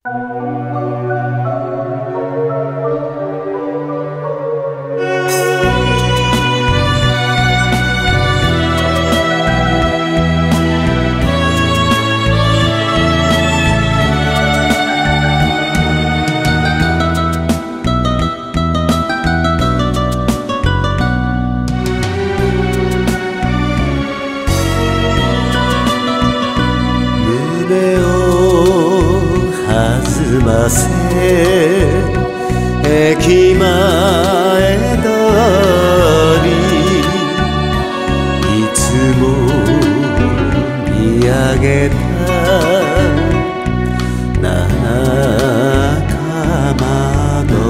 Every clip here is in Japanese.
胸を弾ませ駅前通りいつも見上げた七かまど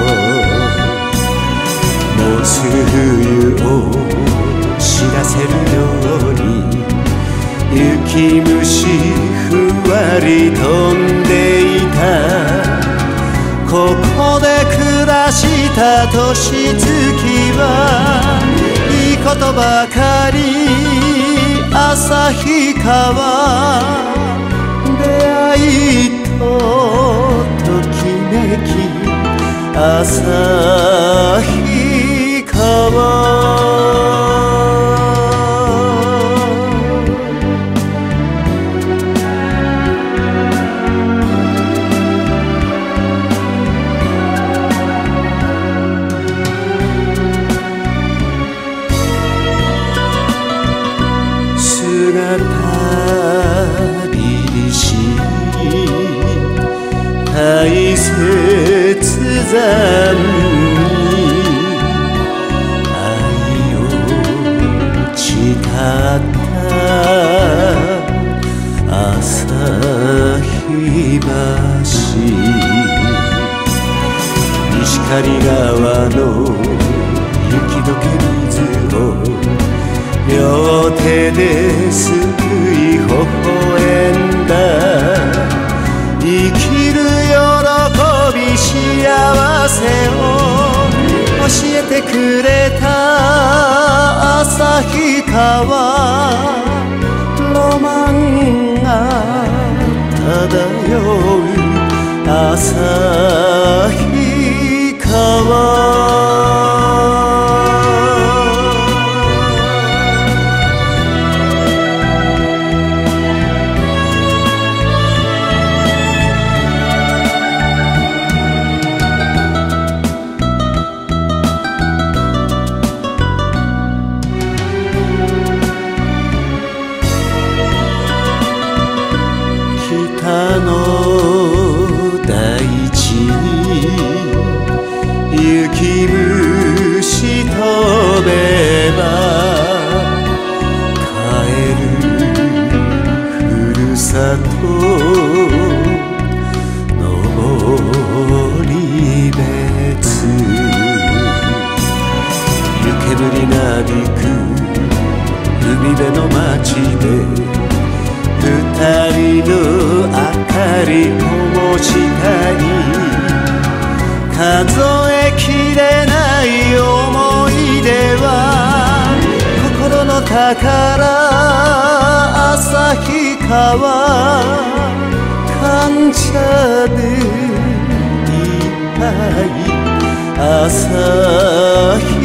もうすぐ冬を知らせるように雪虫ふわり飛んでいたここで暮らした年月はいいことばかり旭川出会いとときめき旭川姿凛々しい大切残に愛を誓った旭橋石狩川の雪解け水を両手ですくい微笑んだ生きる喜び幸せを教えてくれた旭川ロマンが漂う旭川北の大地に雪虫飛べば帰るふるさと登別湯煙なびく海辺の街で二人の明かり灯したい数えきれない思い出は心の宝旭川感謝でいっぱい旭